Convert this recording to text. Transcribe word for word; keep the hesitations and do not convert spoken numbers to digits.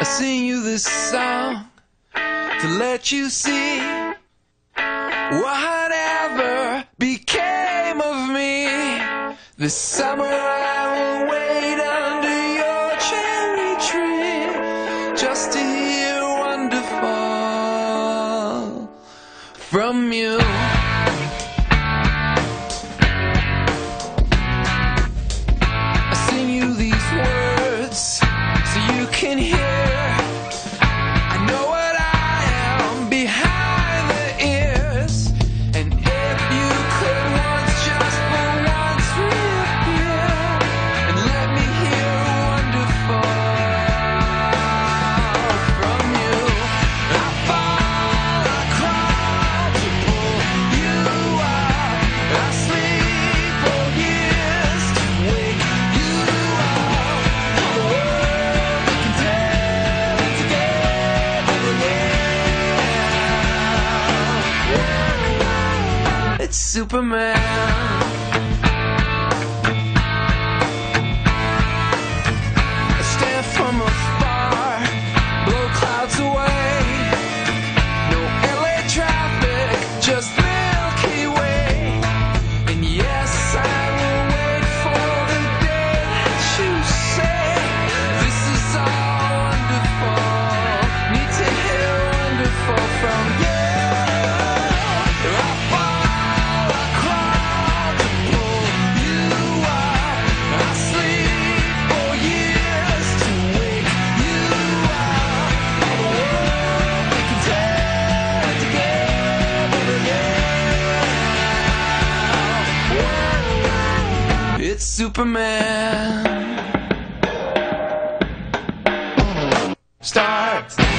I sing you this song to let you see whatever became of me. This summer I will wait under your cherry tree just to hear wonderful from you. I sing you these words so you can hear. I know what I am behind the ears, and if you could once, just for once, reappear and let me hear wonderful from you. I fall, I crawl to pull you up. I sleep for years to wake you up. The world we can tell together, yeah. It's Superman. I stand from afar, blow clouds away. No L A traffic, just Milky Way. And yes, I will wait for the day that you say this is all wonderful. Need to hear wonderful from you. I fall, I crawl to pull you up. I sleep for years to wake you up. All the world we can tell together, yeah. It's Superman. Start.